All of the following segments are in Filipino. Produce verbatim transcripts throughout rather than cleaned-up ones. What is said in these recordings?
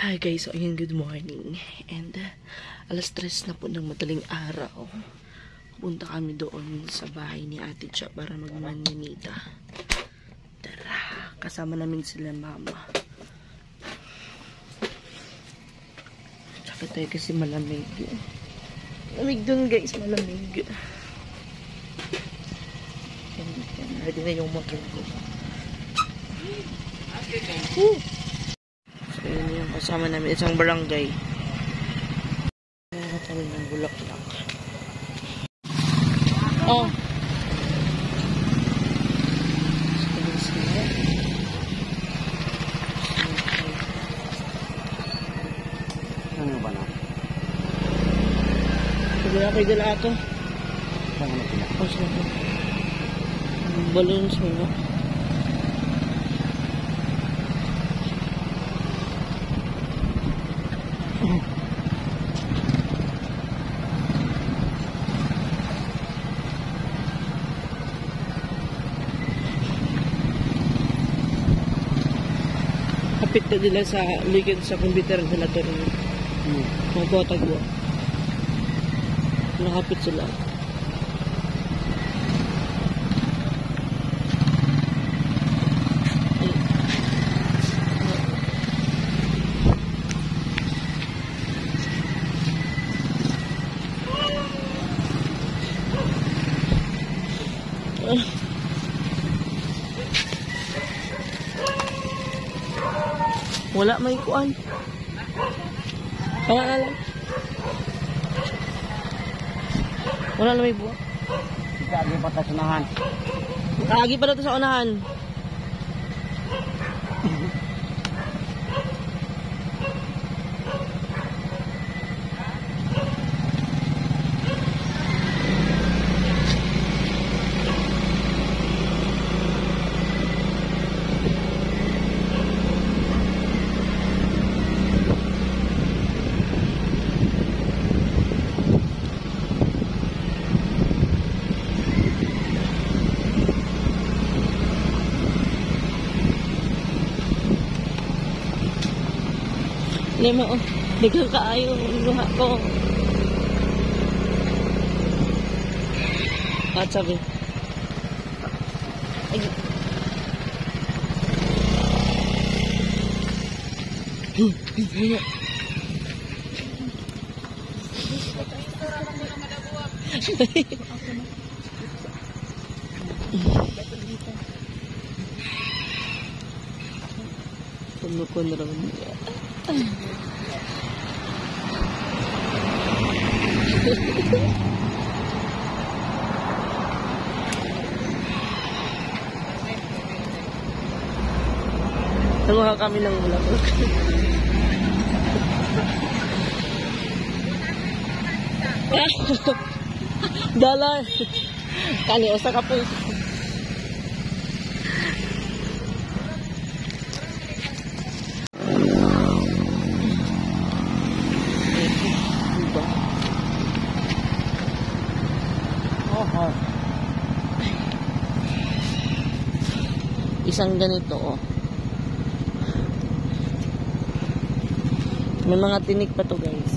Hi guys, so ayun, good morning. And uh, alas tres na po ng madaling araw. Punta kami doon sa bahay ni Ate Cha para magmanyanita. Tara, kasama namin sila mama. Tsaka tayo kasi malamig. Malamig dun guys, malamig. Ready na yung motor ko. Woo! So, yun yung kasama namin. Isang barangay. Meron kami ng bulaklak. Oh! Ano ba na? Sige na kayo dala ito. Saan na sila? Oh, sige. Balloons mo na. Kapit na nila sa ligid sa computer nila ito rin. Hmm. Magpapatagwa. Nakapit sila. Wala may kuan. Wala na lang. Wala na may buwan. Ikagi pa tayo sa unahan. Kaagi pa dito sa unahan. Lima, oh. Biglang kaayo ang luha ko. At sabi. Ay. Tumukon raw niya. Nanguha kami ng bulaklak. Dollar. Kani usa ka po. Isang ganito, oh. May mga tinik pa to, guys.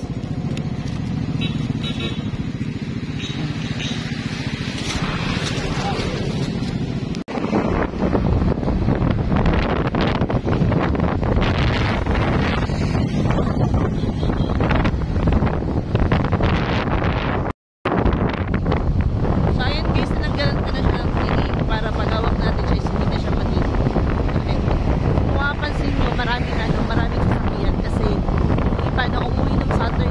Maraming sasakyan kasi paano umuwi ng Saturday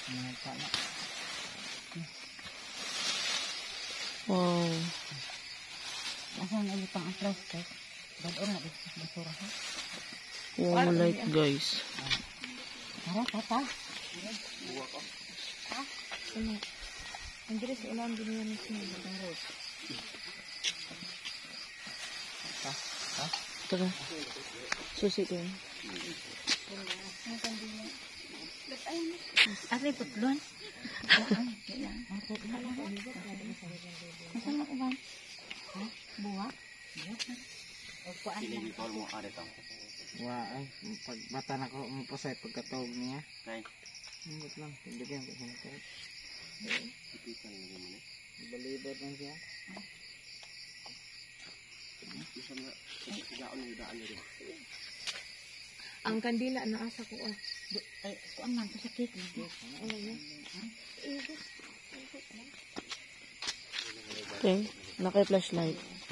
Wow. Asan na ibutang ang plastic? Badoon na dito sa basura ha? Wow, light guys. Tara, tata. Ha? Ano? Ang diris, ulang din yan mismo. Badarot. Ha? Ha? Tara. Susi ko yun. Ari, putlon. Asan na uban? Ha? Buwak? Buwak? Pinigitol mo ari tang. Wah, ay, pag mata na ko mapasay pagkatawag niya. Nay. Hinggot lang, tindigyan ko siya nito. Ipitan mo mo. Balibad lang siya. Isa na igaon ni daan ni. Ang kandila na asa ko ah. Ay, kuan man sa cake ni. Ano yun? Okay. Naka-flashlight.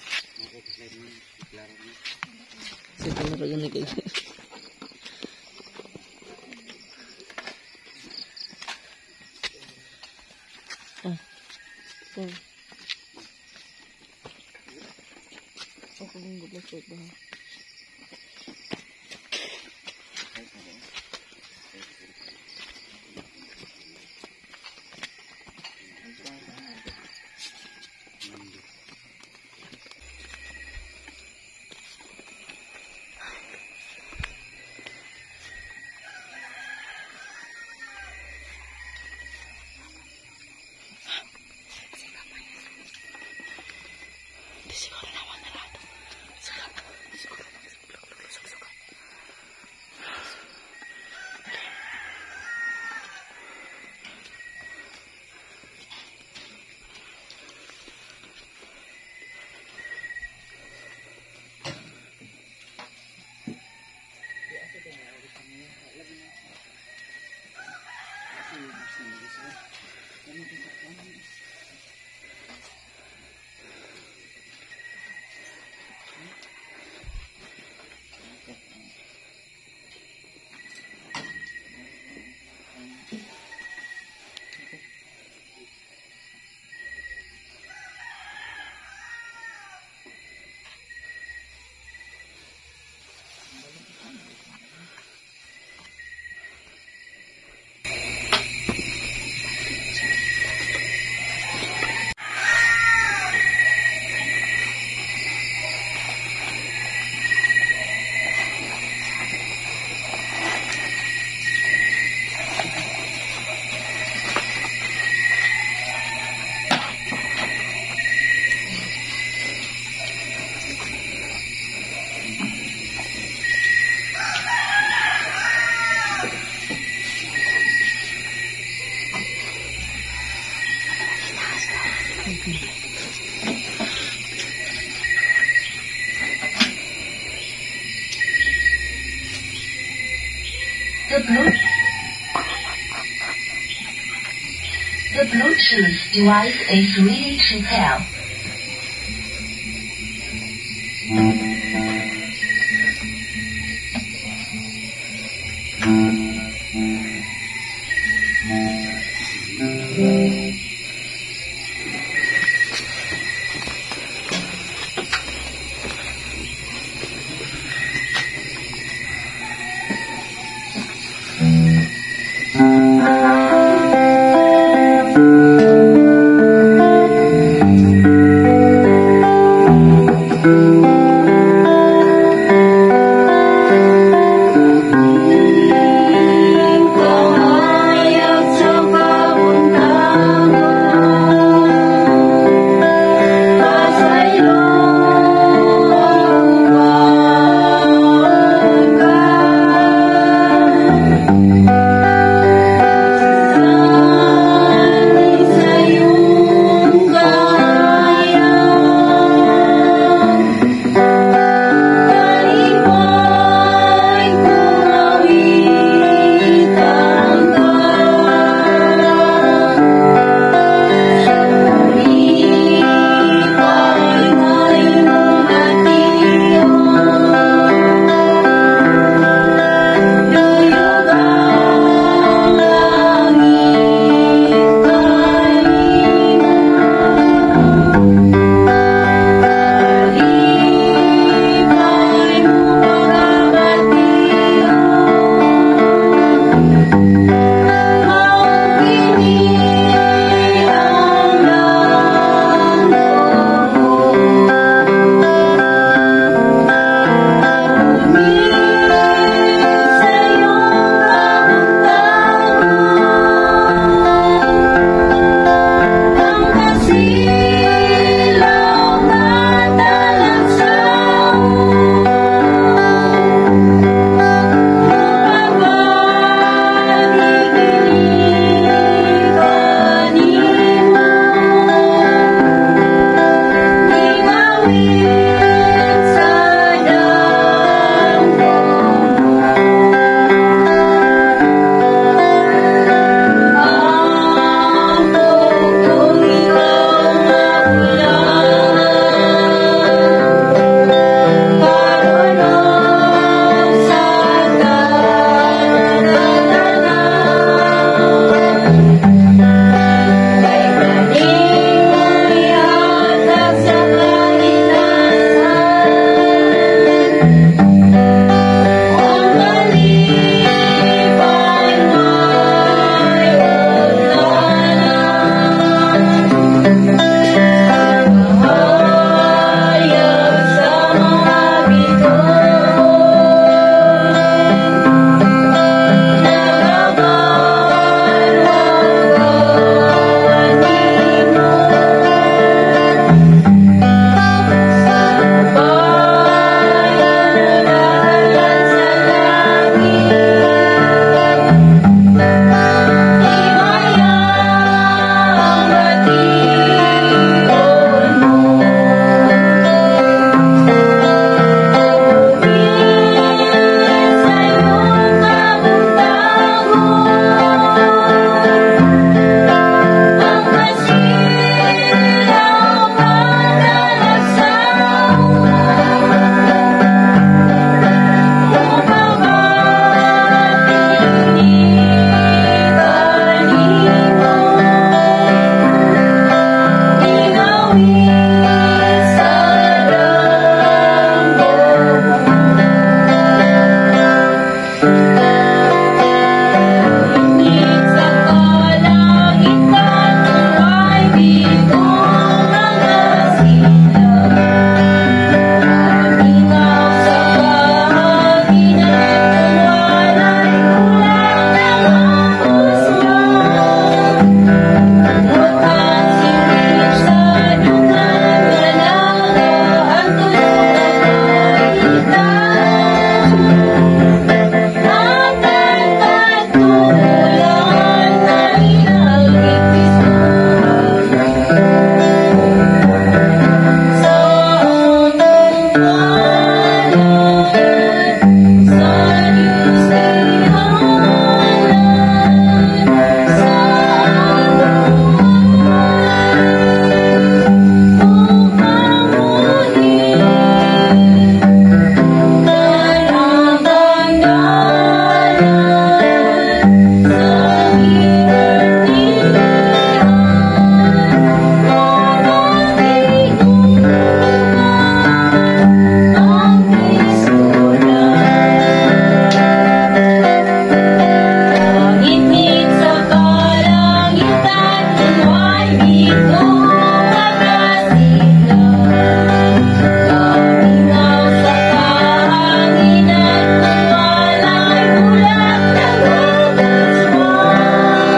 Sige na rin ni guys. Ah. Okay. Ako lang mag-flashlight ba? Siguro naman na lahat. Siguro. Siguro. Siguro. The Bluetooth, the Bluetooth device is ready to pair. Thank you.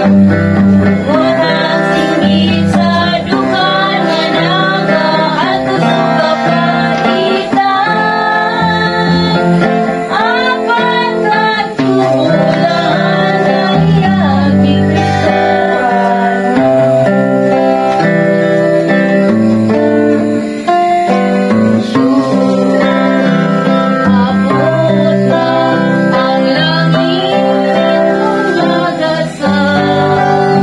Walang singit sa duka na nagahatod sa kapagitan. Apat na tubulan ang iyaging Abot na ang langit, umaga sa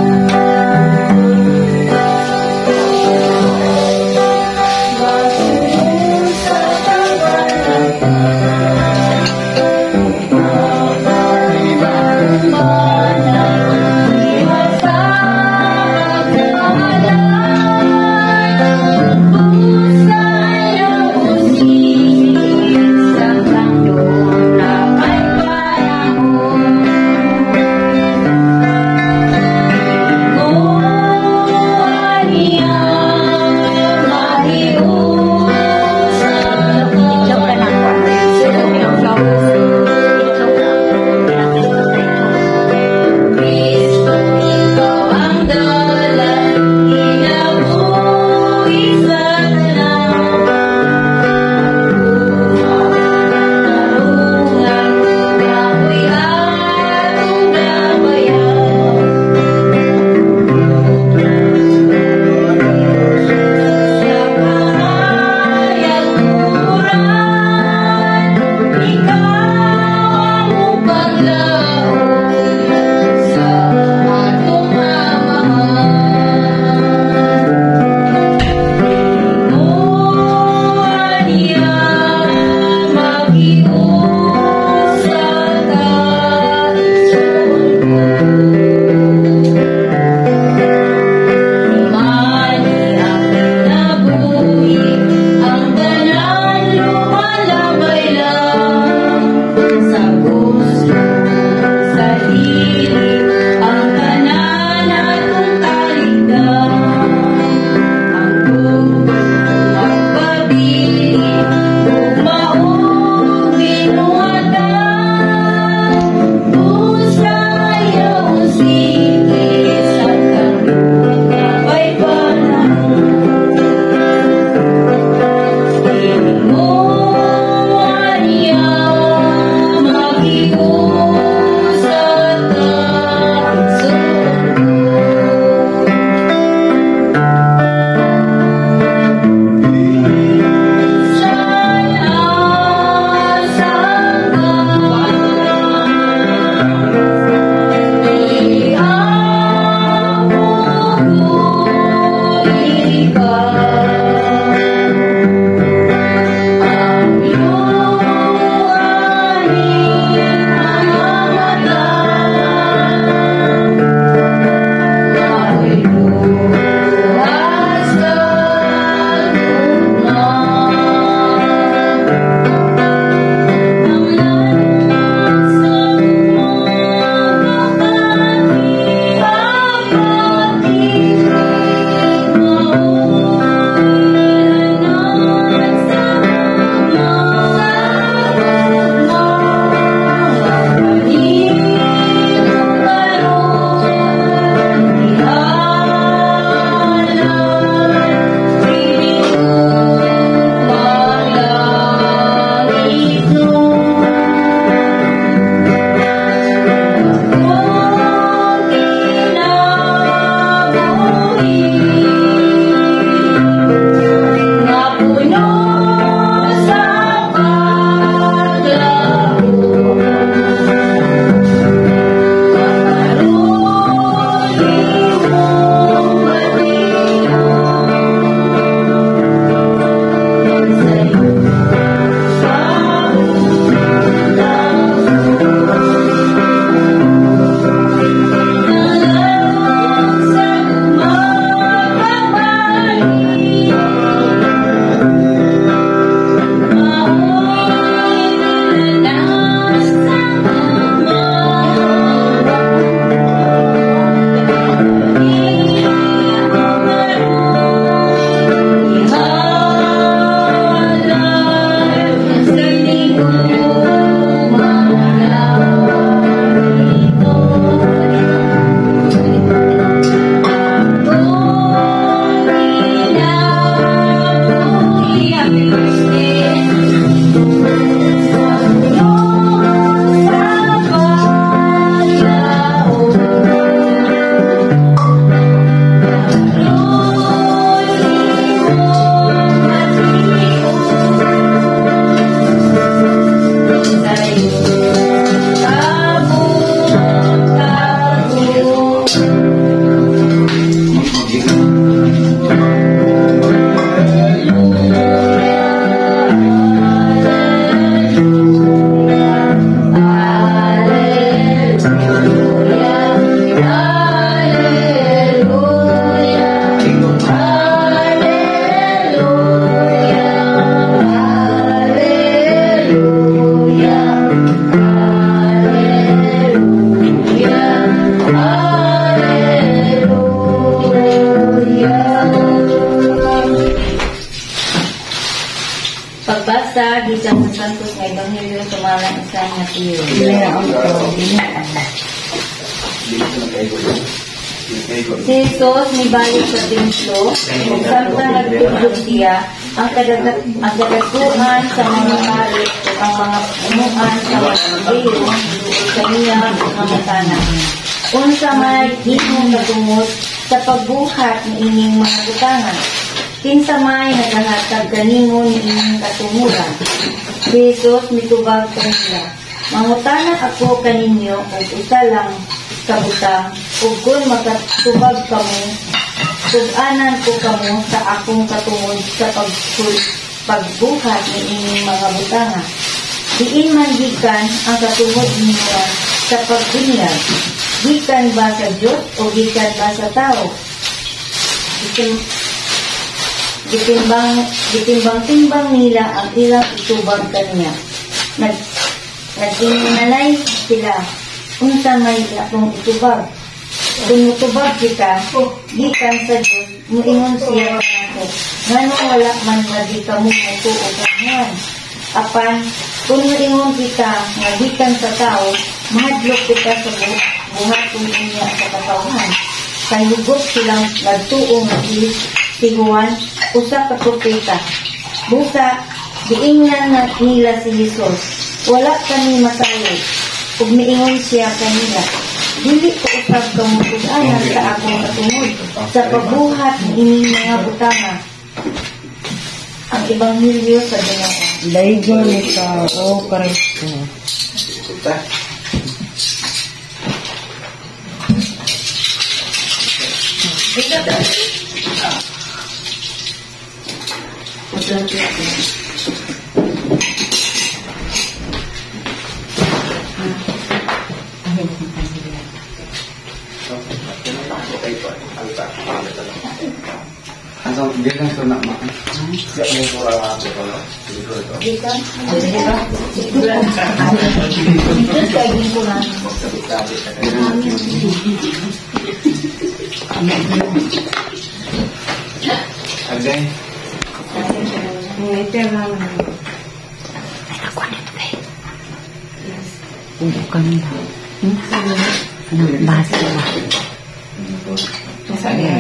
Pagbasa, gikan sa Santos nga Ebanghelyo sumalang isa nga tiyo. Si Jesus ni balik sa templo, ug samtang nagtugtog siya, ang kadagat ang kadagkuhan sa mga pari ug ang mga umuan sa mga Hebreo sa iya mga tanan. Unsa may imong katungod sa pagbuhat ni ining mga butangan? Kinsa may nagahatag kanimo ni inyong katunguran? Si Jesus mitubag kanila, mangutana ako kaninyo og isa lang kabutang, ug kung makatubag kamo, tub-anan ko kamo sa akong katungod sa pagsul pagbuhat ni inyong mga butangan. Diin man gikan ang katungod ninyo sa pagbunyag, gikan ba sa Diyos o gikan ba sa tao? Gitimbang, gitimbang-timbang nila ang ilang itubag kanya. Nag, nagtinalay sila, unsa may akong itubag. Kung itubag kita, gikan sa Diyos, muingon siya ako, ngano wala man lagi ka mo muto o kanyan. Apan, kung muingon kita, nga gikan sa tao, mahadlok kita sa buhat kung niya sa katawan. Kayugot silang nagtuong naglis, si Juan, usa ka propeta. Busa, diingnan na nila si Jesus. Wala kami masayod. Ug miingon siya kanila, dili ko usab kamutuganan sa akong katungod sa pagbuhat ng ining mga butanga. Ang Ebanghelyo sa Ginoo. Daigo ni ka, o Kristo. Asal dia kan kena makan. Siap mo ko lang ako ko. Gikan, gikan. Ito kay ginkunan. Ada. Ito lang. Bukan ba? Anong basa ba? Saya.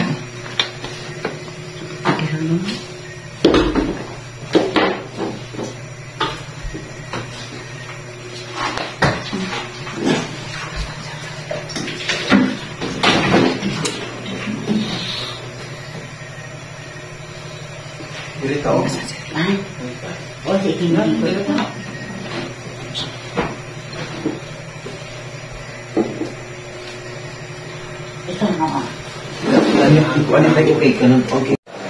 Pero no? Dito. Ay, o sige na. Ito na. Ano ano tayo okay ka nun? Okay.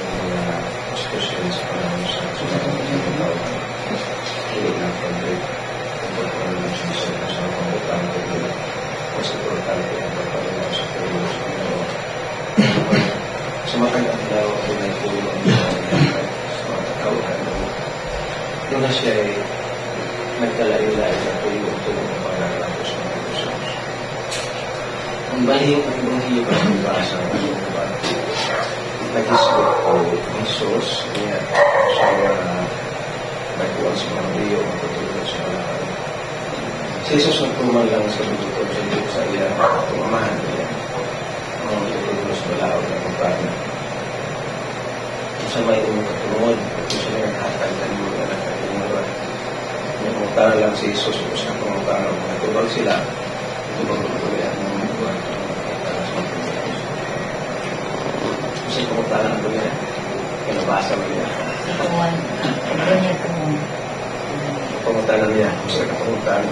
Sumakagad daw ako na tulong sa mga kauhan. Doon na siya ay nagkalayo-layo na tulong tulong ng pangarap ko sa mga Diyos. Ang baliw ang Ebanghelyo ka sa basa ng mga nag-isip ko ng Diyos kaya siya nagkuhan sa mga baliw ang tutulong sa mga si Jesus ang tumal lang sa bututod sa Diyos sa ilang tumamahan niya ang tutulong sa balaw na kumpanya. Kung sa may umong katulungan, kung sa may hatag na niyo na nagkatulungan, namutara lang si Jesus kung sa pangutara, natulong sila, tulong tuloy ang mga buwan sa mga pangutara. Kasi pangutara ang buwan, kinabasa mo niya. Kawan. Ito niya kawan. Pangutara niya, kung sa kapangutara.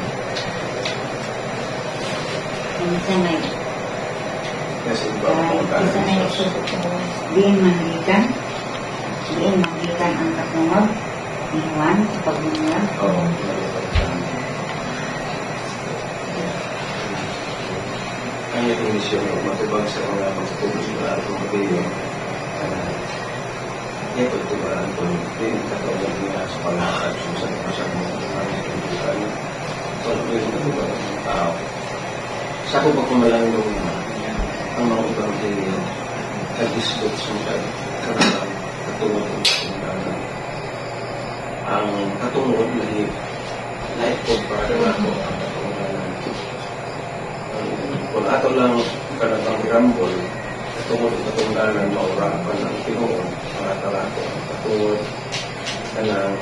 Isa may Kasi iba ang Ay, pangutara isa na ng yung Jesus. susunod. Diin mangikan. Diin mangikan ang katungod. Ni Juan, sa pagbunyag. Oo, kinabasa. Ang iyong misyon, matubag sa mga magtutulong sa mga atong kabiyo, niya pagtubaan ko, din katawag niya sa palakad, sa pasang mga mga kaibigan. So, ano yung matubag ng mga tao? Sa ako ba kumalang yung ang mga ibang kabiyo, nag-isbot sa mga katulong ng mga ang katungod lahi lahi po para na ako ang katunganan. Kung ato lang kanatang rambol, katungod ang katungganan maurapan ng Pinoon para talako ang katungod kanang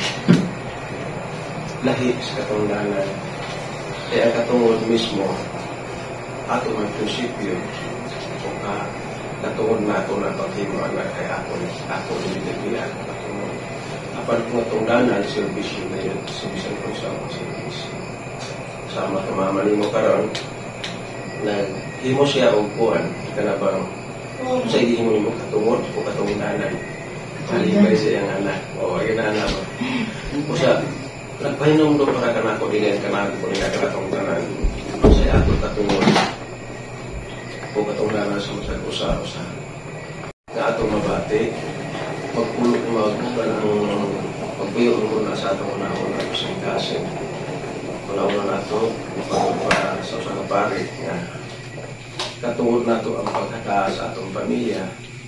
lahi sa katungganan. Kaya ang katungod mismo ato ng prinsipyo o ka katungod na ito na paghimo na kay ako ako dinigyan katungod. Apan kung katungganan, servisyo na yun, servisyo kung sa mga servisyo. Sama kamamalin mo karon naghimo siya o kuhan, ika na bang sa ihimo mo katungod o katungganan. Halibay siya ang anak. O, ay na anak mo. O siya, nagpahinom doon para ka na ako din ka na ako din ka na katungganan. Sa ato katungod o katungganan sa masag usa-usa. Na atong mabati, magpulot na magbukan ang pagbiyo mo na sa atong una-una sa kasin. Una-una na ito, para sa usa ka pari nga katungod na ito ang pagkataas sa atong pamilya.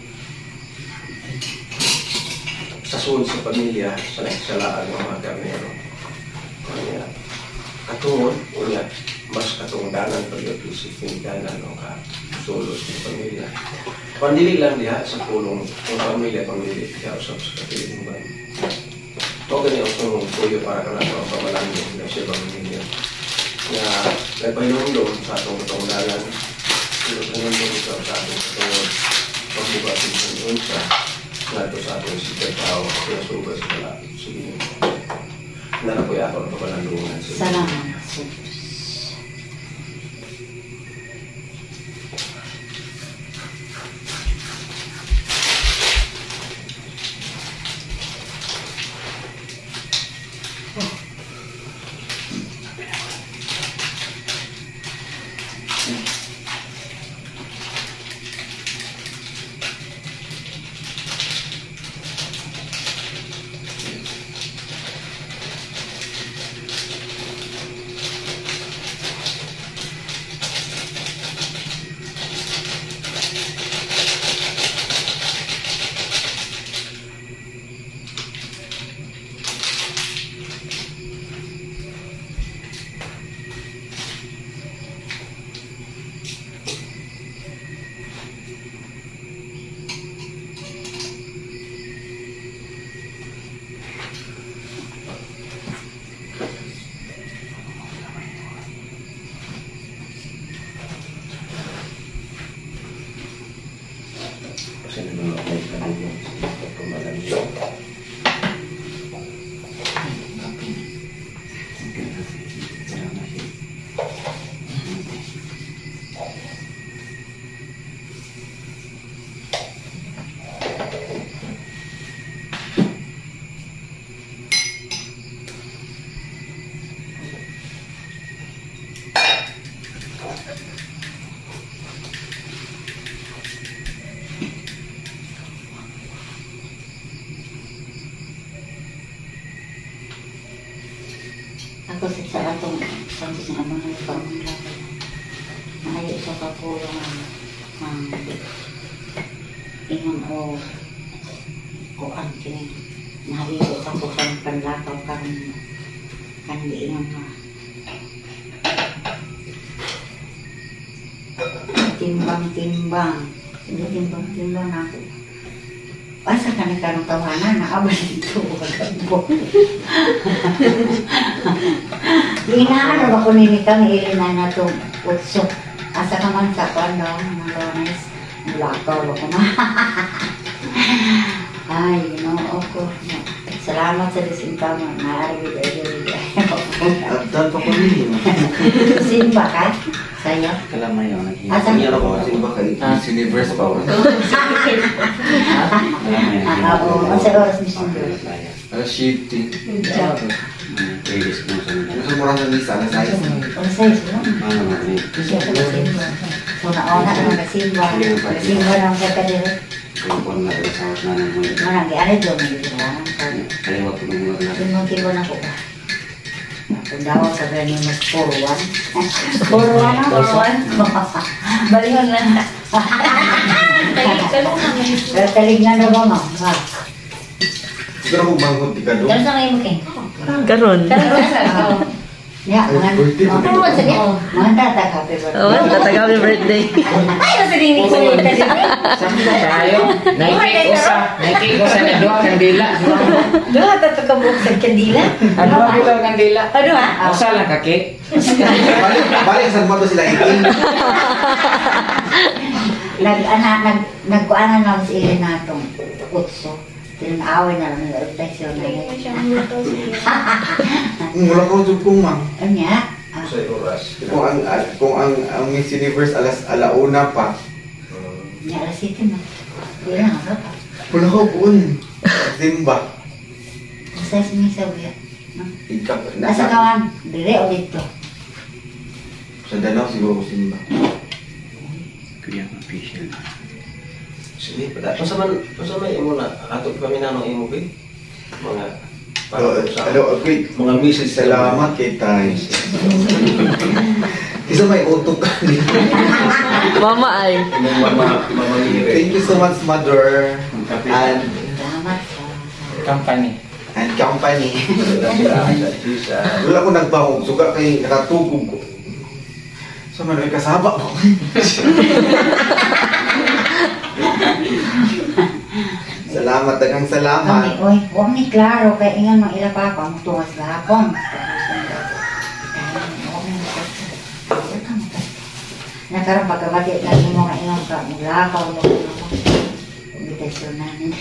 Sa sulod sa pamilya, sa nagsalaan ng mga karnero. Kaya, katungod, ulit, mas katungdanan pa yung isipindanan o ka sulod sa pamilya. Pandili lang diha sa pulong ng pamilya, pamilya, kaya usap sa katilingban. O ganyan ang sumong puyo para ka na ang pamalangin na siya pamilya. Nga, nagpahilong sa atong katungdanan, sulod na nandun sa atong katungod, pagbubatin sa unsa, nga ito sa atong sikay tao, kaya sugas sa lalaki. Sige nyo. Narapoy ako ang papalandungan. Salamat. Kasi nanonood na yung kanina sa pamalangin. Ako sa atong sampai sa mga pamilya maayo sa kapulong ang ingon o kuan kini nahaligo sa kusang panlakaw karon kandi ingon nga timbang-timbang hindi timbang-timbang ako asa ka na karong tawanan nakabal dito kagabo Ginaan ba ko nini kang ilina na itong utso. Asa ka man sa kwando, mga lones. Lakaw ako na. Ay, ginoo ko. Salamat sa disintama. Naarigid ay gawin. Agdan pa ko nini. Simba ka? Saya? Kalamay yun. Asan? Simba ka. Ah, siniverse pa. Ah, oo. Ang sa oras ni Simba. Alas shifting. Playlist mo sa mga. Gusto mo lang sa lisa, na size. Ang size lang. Ano naman eh. Siya ko na Simba. So, naona ka ng Simba. Simba lang sa kadiri. Kumpon na rin sa na ng mga. Marang, ano doon mo dito lang? Kaliwa po ng mga na. Timunti ko na ko ba? Kung daw sa ganyan mas puro one. Puro one na, puro one. Balihon lang. Talig na daw mo. Siguro kung bangon di ka doon. Ganun sa ngayon mo, King. Karon. Oo. Ya, mga mga mga sa niya. Mga tatag happy birthday. Oh, tatag happy birthday. Ay, nasa rin ni ko yung Sabi ko tayo, naikik ko sa, naikik ko sa nadua kandila. Doha tatag ka buok sa kandila. Ano ba ito kandila? Ano ha? Usa lang kaki. Balik, balik sa mo sila itin. Nag ana nag nagkuanan lang si Renatong utso. Tinaway na lang ng protection na yun. Wala ko jud kung ma'am. Anya? Sa oras. Kung ang al- kung ang, ang Miss Universe alas alauna pa. Anya alas ito na. Hindi na nga pa. Wala ko kun. Simba. Sa sumisa buya. Ikaw Nasa kawan. Dire o dito. Sa Danau siguro ko simba. Kuya official. Sige, pada. Kung sa man, kung sa may imo na, ato kami na ng imo ba? Mga, Oh, sa, hello, okay. mga message sa Salamat kay Tay. Isa may utok ka dito. Mama ay. Imong mama, mama Mire. Thank you so much, Mother. And Salamat sa... Company. and company. Salamat sa Jesus. Wala ko nagpahog. Suga kay nakatugog ko. So, man, may kasaba ko. Salamat, dagang Kami, salamat. oy, huwag ni klaro kaya ingan mga ila pa pa magtungas gahapon. Nakaroon pagkabati lagi mo nga ingan ka, maglakaw mo mo. Invitation namin.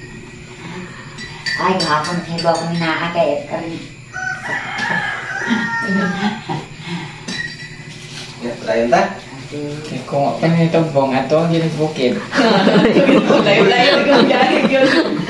Ay, gahapon hibaw ko minaa kaya karin. Ya, padayon ta? Eh, kung pa nito bong ato, hindi nagbukid. Layo-layo kang galing yun.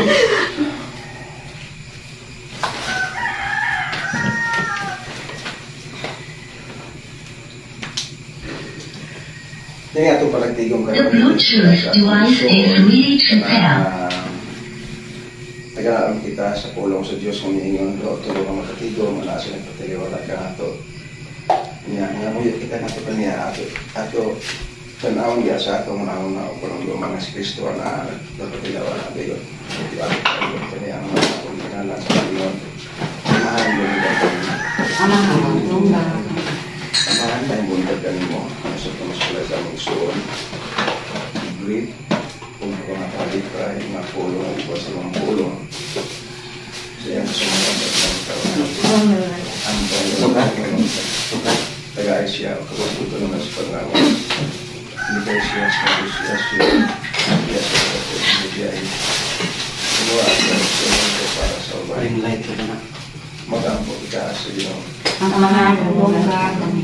Yan nga itong panagtigong ka. The Bluetooth device is ready to pair. Naganaam kita sa pulong sa Diyos kung niingon do tulungan makatigom ana sa nagpatiliwala ka ato. Nya nga mo kita nato pa niya ato ato tanawon dia sa ato mga una o kung yung mga Kristo na nagpatiliwala dayon. Ito ato pa niya ang mga kung kanalan sa Diyon. Amahan mo ni Ama ka, tungga. Amahan na yung bundag mo. Sa kamasula sa mga isuon. Great. Kung mga kalipay, mga pulong, ang iba sa mga pulong. So yan, sumunod at mga taon. Ang tayo, sukat. Tagay siya, kawaputo naman sa paglawan. Ibigay siya sa siya siya. Iya siya sa paglawan. Semua akan selalu para sahabat. Magampo kita sa iyo. Ang amahan mo nga kami.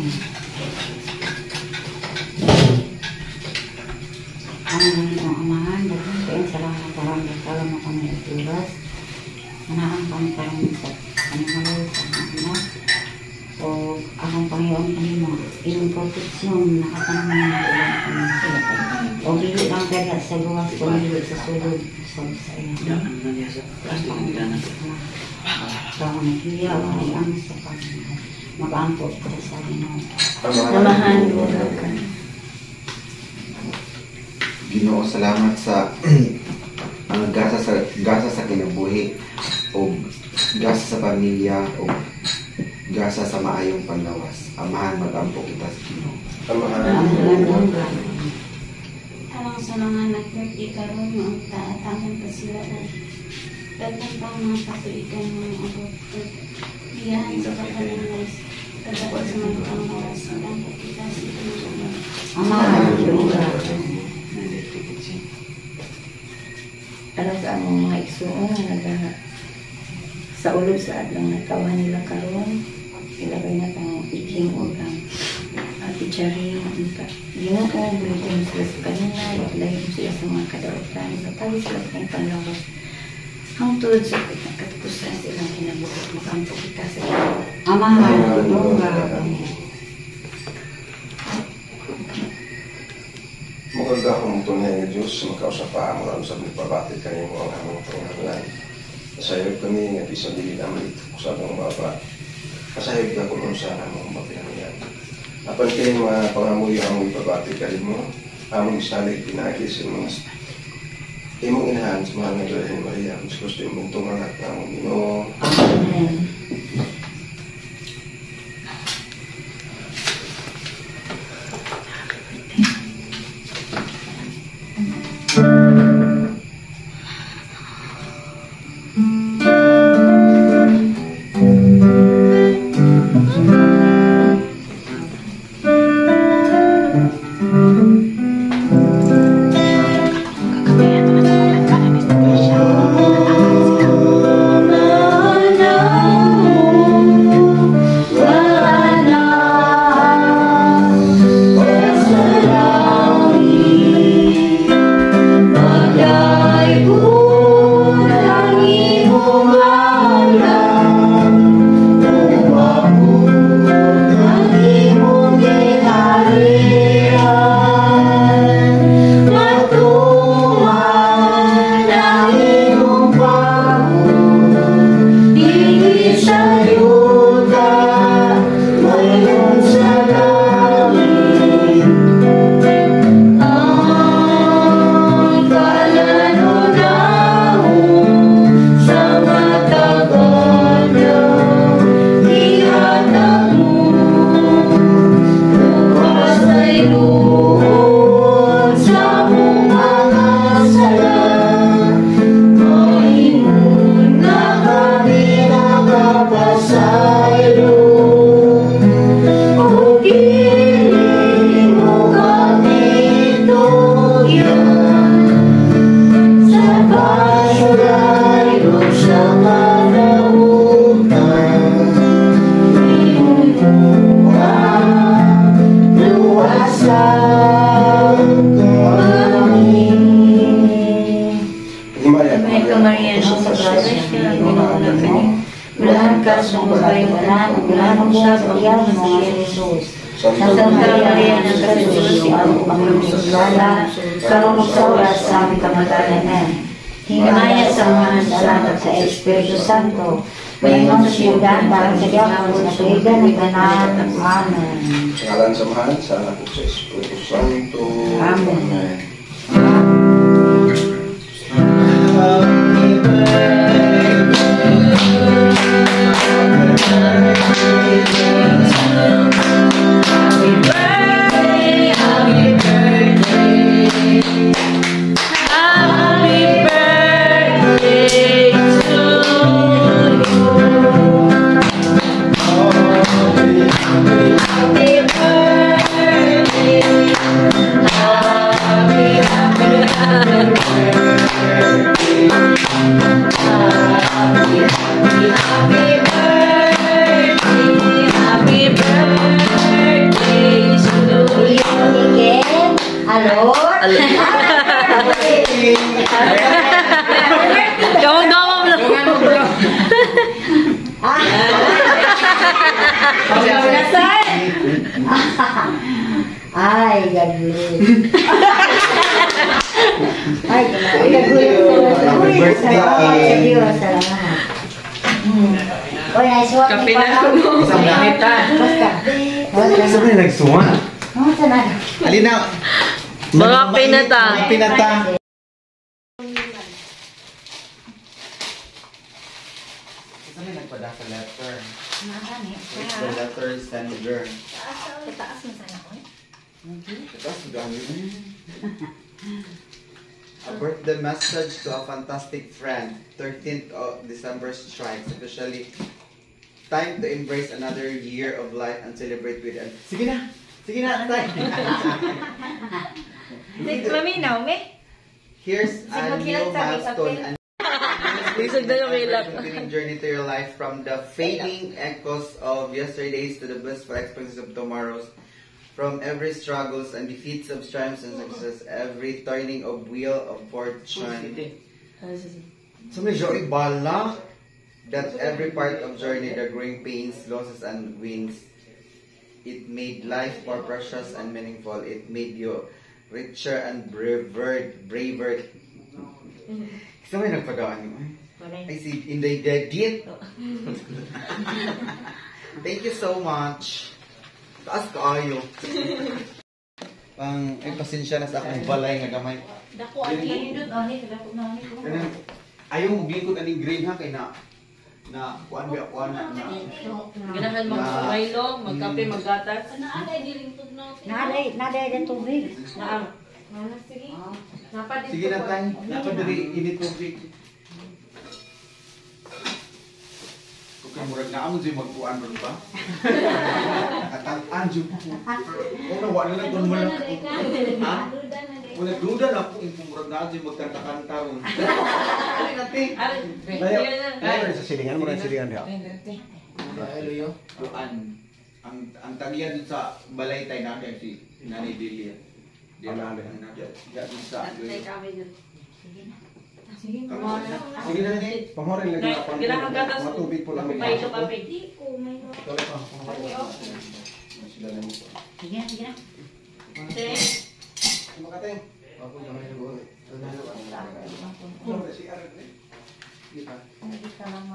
Ang ang amahan, dahil salamat parang nagkaroon mo kami ng tulas. Manaan kami parang sa kanimalo, sa mga o akong Panginoon kami mo, ilang proteksyon, nakatanong mo na ilang kami sila. O bili lang kaya sa luwas, o bili sa sulod, sa sa iyo. Daman na niya sa plastic ng gana. Kaya nagiya, ay ang sa Panginoon. Mag-ampot ka sa Panginoon. Namahan mo ka. Ginoo, salamat sa ang gasa sa gasa sa kinabuhi o gasa sa pamilya o gasa sa maayong panlawas. Amahan, mag-ampo kita sa Ginoo. Amahan. Alang sa mga nag-birthday karon ang taatan pa sila na dapat pang mga katuigan ng abot biyahan sa kapanalis kadapat sa mga pangawas ang kita sa Panginoon. Amahan, Alam sa among mga igsuon nga naga sa ulo sa adlang nagkawan nila karon ilagay na tang iking organ at i-cherry nita ginoo greeting sila sa kanila ilagay mo sila sa mga kadautan kapag sila sa kanyang panlawas hangtod sa katapusan silang kinabuhi makampo kita sa Ginoo. amahan, tungga kami. Magagahong tunay ng Diyos, makausapaan mo lang sa pagpabati kayo mo ang aming pangalan. Kasayag kami nga isang dili naman ito sa atong baba. Kasayag ka kung sa among mapinangyay. Apan kayo mga pangamuyo ang ipabati kayo mo, among isalig pinagi sa mga imong inahan sa mga naglahin Maria, mas gusto yung buntong anak na among Ginoo. Amen. tanan, ulahan mo sa iya mo nga Jesus. Santa Maria ng Diyos, ang panglususlala, karong sa oras sa aming kamatayan. Hinaya sa mga salamat sa Espiritu Santo, Panginoon sa siyudad, parang sa Diyos, na tuwigan ng tanan. Amen. Sa ngalan sa Mahal, sa Anak ko sa Espiritu Santo. Amen. Ay, gagawin. Ay, gagawin. Happy birthday. Salamat sa Diyos. Salamat. Oy, naisuwak ni Kape na ako. Isang gamitan. Basta. Isa ba yung nagsuwa? Ano sa na? Alina! Mga pinata. Mga pinata. Isa may nagpada sa letter. The letter sender. Taas mo sana ko. Tapos gamit. A birthday message to a fantastic friend. thirteenth of December strikes. Officially, time to embrace another year of life and celebrate with it. Sige na! Sige na! Tay! Maminaw, me? Here's a new milestone. And Isag na yung ilap. continuing journey to your life from the fading echoes of yesterdays to the blissful experiences of tomorrows. From every struggles and defeats of triumphs and success, every turning of wheel of fortune. So may joy bala that every part of journey, the growing pains, losses and wins, it made life more precious and meaningful. It made you richer and braver, braver. So may nagpagawa niyo. I see, in the did. Thank you so much. Taas kaayo. Pang, ay pasensya na sa akong balay nga gamay. Dako ang yun doon, ani, dako na ani ko. Kanang, ayaw mong glikod aning green ha, kay na, na, kuan ba, kuan na, na, Ganahan mag-Milo, magkape, maggatas. Naaday diring tugnaw. Naday, naday din tubig. Naam. Mana sige. Oh. Napa sige na tayo, napadali, init tubig. Kung murag na amo dyan magkuan ron ba? Nakatang-an dyan po. Kung nawa na lang kung mula. Ha? Kung nagduda na po, kung murag na dyan magkanta-kanta ron. Ay, natin. Layo sa silingan, murag silingan niya. Layo, kuan. Ang ang tagyan dun sa balay tayo natin si Nanay Delia. Diyan na ang nagyan. Diyan sa. Sige. Sige na ni. Pamorin lagi ako. Mga tubig po lang. Milo kape. Di ko may no. Tuloy pa. Sila na mo. Sige na, sige na. Makateng. Ako gamay na buhay. Si Arad eh. Kita. Hindi ka naman.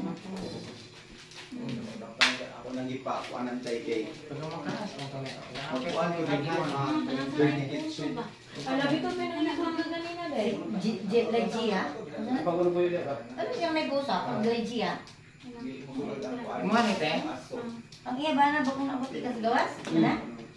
Ako nang ipa ako anang chay cake. Magkuhan ko din ha. Dirty kitchen. Alabi ko pinanagawa ka kanina dahil. Jet lag Gia. Ano siyang may busa? Ang lag Gia. Mga nite? Ang iya ba na ba kung nabot ikas gawas? Na?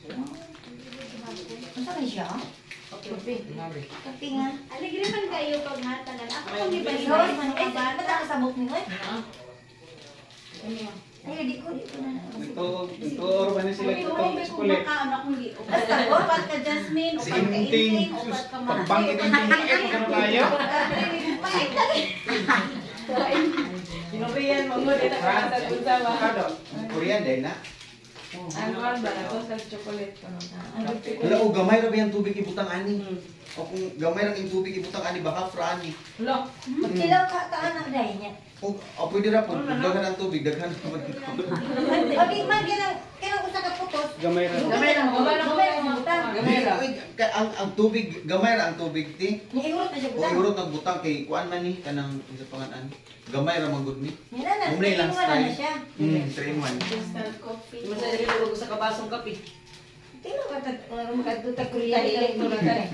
Ano sa siya? Kape. Kapi nga. Aligre man kayo pag hatanan. Ako kung ibalik Gawas man. Eh, ba't nakasabot mo eh? Ano? Ay, di ko, di ko na. Ito, ito, urban sila ito, Umi-umi kung kulit. makaon akong li. Basta, Upat ka Jasmine, Si upat ka Inting, Inting, upat ka Mahal. pagbangit yung tingin, kano tayo? Sinubiyan mo mo, di na kakasag sa ba? Korean din na. Ano ba ba na to sa chocolate ko na. Wala o gamay ra ba yung tubig ibutang ani? O kung gamay ra yung tubig ibutang ani baka fra ani. Lo. Magsilaw ka kaan ang dahil niya. O o pwede ra po daghan ang tubig daghan naman dito. Abi man kinang kinang usa ka putos. Gamay ra. Gamay lang mo. Gamay lang mo butang. Gamay ra. Ang ang tubig gamay ra ang tubig ti. Niurot na siya O butang. iurot ng butang kay kuan man ni kanang isa pangan gamay ra man gud ni. Yan na, Umlay lang tingin mo na style. siya. Mm, three in one. Instant coffee. Masaya rin ko sa kabasong kape. Tingnan ka tag makadto tag kuryente kay mo na kay.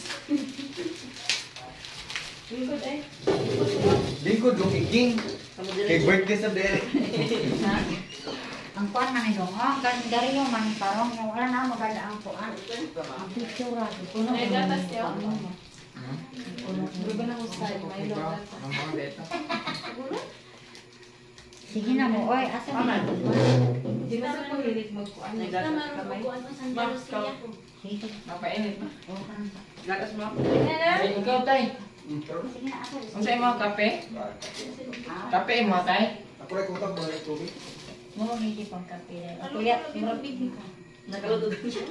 Lingkod eh. Lingkod yung iking. Kay birthday sa dere. Ang kuan man ito, ha? Gari yung man parang yung wala na maganda ang kuan. Ang picture ra puno. May gatas siya. Puno. Gusto na ko style. May lo gatas. Ang mga dito. Sige na mo, oy, asa Ano? na? Di ba sa paghilit magkuan? May gatas kamay. Sige. Mapainit pa. O kan. Gatas mo. Ay, ikaw tay. Sige na asa. Ang sa'yo mo kape? Kape mo tay? Ako ray kutang ba tubig? Mo hindi pang kape. Kuya, mura bibig ka. Nagluto din siya.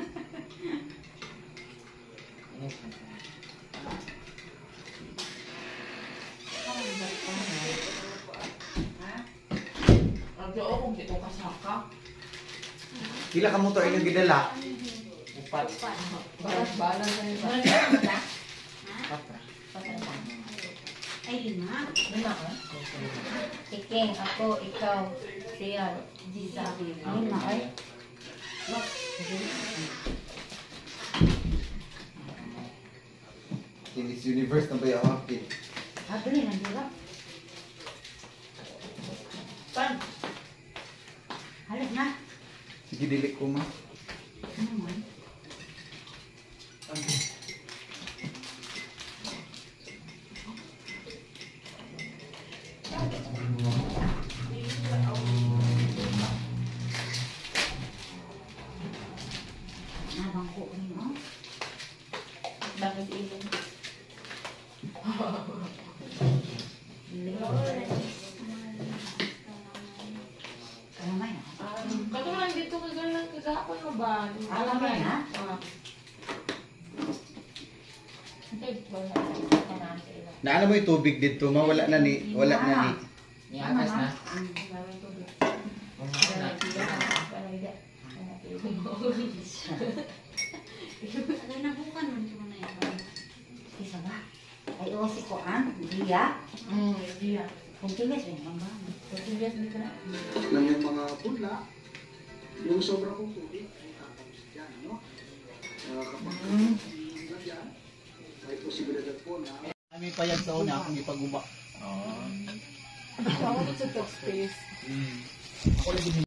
Ang oo kung dito ka saka. Pila ka motor inyong gidala? Upat. Balas-balas na yun. Patra. Ay, lima. Lima ka? Iking, ako, ikaw, siya, Giza. Lima, ay. Miss Universe na ba yung hapit? Ah, dali na, di ba? Pan. Halit na. Sige, dili ko ma. Ano man? Nabang ko ni mo. Bakit ilong? Kalamay na. Katulad dito kagalang kagahapon mo ba? Alam mo na? Naano mo yung tubig dito? Mawala na ni, wala na ni. Niagas na. Isa ba? Ay, o si Koan, Dia. Hmm, iya. Kung tigas rin, mamba. Pagkibias dito na. Lang yung mga pula, yung sobra kong tubig, ay tapos dyan, ano? Uh, kapag mm. dyan, may posibilidad po na May payag sa una akong ipaguma. Oo. Ako sa top space. Ako lang